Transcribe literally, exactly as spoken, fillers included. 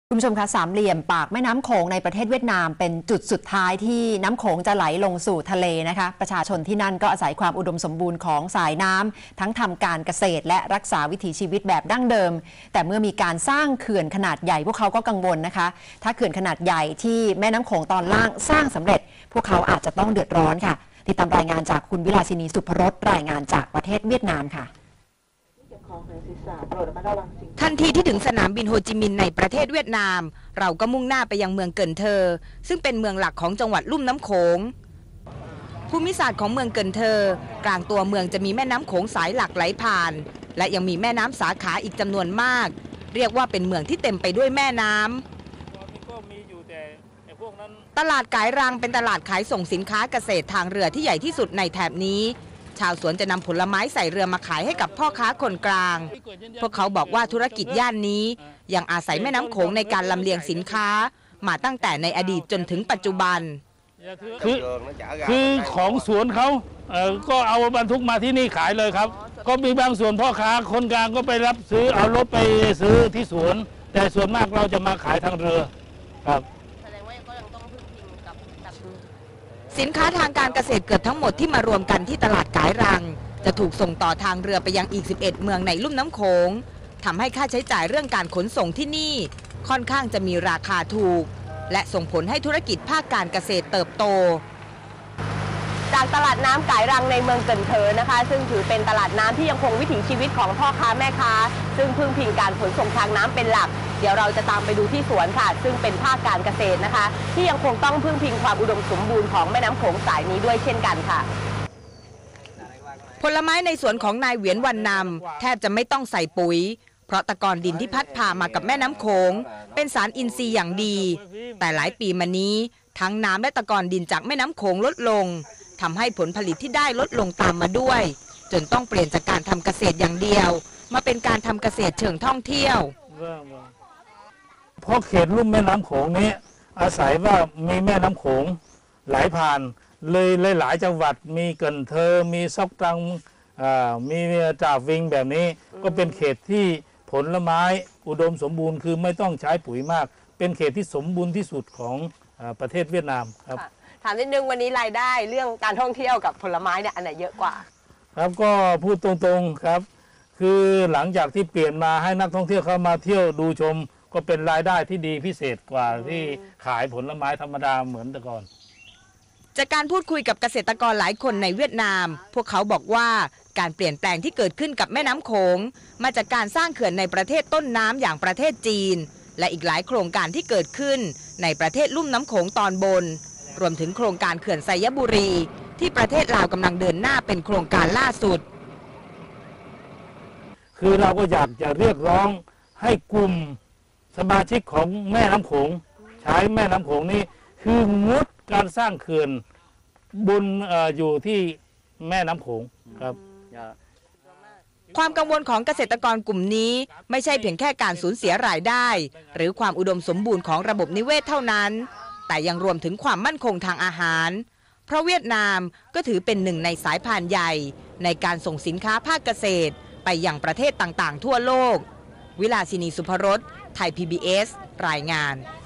คุณผู้ชมคะสามเหลี่ยมปากแม่น้ำโขงในประเทศเวียดนามเป็นจุดสุดท้ายที่น้ำโขงจะไหลลงสู่ทะเลนะคะประชาชนที่นั่นก็อาศัยความอุดมสมบูรณ์ของสายน้ำทั้งทำการเกษตรและรักษาวิถีชีวิตแบบดั้งเดิมแต่เมื่อมีการสร้างเขื่อนขนาดใหญ่พวกเขาก็กังวลนะคะถ้าเขื่อนขนาดใหญ่ที่แม่น้ำโขงตอนล่างสร้างสำเร็จพวกเขาอาจจะต้องเดือดร้อนค่ะติดตามรายงานจากคุณวิลาสินีสุพรสรายงานจากประเทศเวียดนามค่ะทันทีที่ถึงสนามบินโฮจิมินห์ในประเทศเวียดนามเราก็มุ่งหน้าไปยังเมืองเกินเทอซึ่งเป็นเมืองหลักของจังหวัดลุ่มน้ำโขงภูมิศาสตร์ของเมืองเกินเทอกลางตัวเมืองจะมีแม่น้ำโขงสายหลักไหลผ่านและยังมีแม่น้ำสาขาอีกจำนวนมากเรียกว่าเป็นเมืองที่เต็มไปด้วยแม่น้ำตลาดกายรังเป็นตลาดขายส่งสินค้าเกษตรทางเรือที่ใหญ่ที่สุดในแถบนี้ชาวสวนจะนำผลไม้ใส่เรือมาขายให้กับพ่อค้าคนกลางพวกเขาบอกว่าธุรกิจย่านนี้ยังอาศัยแม่น้ำโขงในการลำเลียงสินค้ามาตั้งแต่ในอดีตจนถึงปัจจุบันคือคือของสวนเขาเอ่อก็เอาบรรทุกมาที่นี่ขายเลยครับก็มีบางส่วนพ่อค้าคนกลางก็ไปรับซื้อเอารถไปซื้อที่สวนแต่ส่วนมากเราจะมาขายทางเรือครับสินค้าทางการเกษตรเกือบทั้งหมดที่มารวมกันที่ตลาดกายรังจะถูกส่งต่อทางเรือไปยังอีกสิบเอ็ดเมืองในลุ่มน้ำโขงทำให้ค่าใช้จ่ายเรื่องการขนส่งที่นี่ค่อนข้างจะมีราคาถูกและส่งผลให้ธุรกิจภาคการเกษตรเติบโตจากตลาดน้ำกายรังในเมืองเกินเทอนะคะซึ่งถือเป็นตลาดน้ำที่ยังคงวิถีชีวิตของพ่อค้าแม่ค้าซึ่งพึ่งพิงการขนส่งทางน้ำเป็นหลักเดี๋ยวเราจะตามไปดูที่สวนค่ะซึ่งเป็นภาคการเกษตรนะคะที่ยังคงต้องพึ่งพิงความอุดมสมบูรณ์ของแม่น้ำโขงสายนี้ด้วยเช่นกันค่ะผลไม้ในสวนของนายเหวียนวันนำแทบจะไม่ต้องใส่ปุ๋ยเพราะตะกอนดินที่พัดพามากับแม่น้ำโขงเป็นสารอินทรีย์อย่างดีแต่หลายปีมานี้ทั้งน้ำและตะกอนดินจากแม่น้ำโขงลดลงทำให้ผลผลิตที่ได้ลดลงตามมาด้วยจนต้องเปลี่ยนจากการทำเกษตรอย่างเดียวมาเป็นการทำเกษตรเชิงท่องเที่ยวเพราะเขตลุ่มแม่น้ำโขงนี้อาศัยว่ามีแม่น้ำโขงไหลผ่านเลยหลายจังหวัดมีเกินเทอมีซอกตังมีจ่าวิงแบบนี้ก็เป็นเขตที่ผลไม้อุดมสมบูรณ์คือไม่ต้องใช้ปุ๋ยมากเป็นเขตที่สมบูรณ์ที่สุดของประเทศเวียดนามครับถามนิดนึงวันนี้รายได้เรื่องการท่องเที่ยวกับผลไม้เนี่ยอันไหนเยอะกว่าครับก็พูดตรงๆครับคือหลังจากที่เปลี่ยนมาให้นักท่องเที่ยวเข้ามาเที่ยวดูชมก็เป็นรายได้ที่ดีพิเศษกว่าที่ขายผลไม้ธรรมดาเหมือนแต่ก่อนจากการพูดคุยกับเกษตรกรหลายคนในเวียดนามพวกเขาบอกว่าการเปลี่ยนแปลงที่เกิดขึ้นกับแม่น้ำโขงมาจากการสร้างเขื่อนในประเทศต้นน้ำอย่างประเทศจีนและอีกหลายโครงการที่เกิดขึ้นในประเทศลุ่มน้ำโขงตอนบนรวมถึงโครงการเขื่อนไซยบุรีที่ประเทศลาวกำลังเดินหน้าเป็นโครงการล่าสุดคือเราก็อยากจะเรียกร้องให้กลุ่มสมาชิกของแม่น้ำโขงใช้แม่น้ำโขงนี้คืองดการสร้างเขื่อนบน อ, อยู่ที่แม่น้ำโขงครับความกังวลของเกษตรกรกลุ่มนี้ไม่ใช่เพียงแค่การสูญเสียรายได้หรือความอุดมสมบูรณ์ของระบบนิเวศเท่านั้นแต่ยังรวมถึงความมั่นคงทางอาหารเพราะเวียดนามก็ถือเป็นหนึ่งในสายพานใหญ่ในการส่งสินค้าภาคเกษตรไปยังประเทศต่างๆทั่วโลกวิลาสินีสุพรสไทย พี บี เอส รายงาน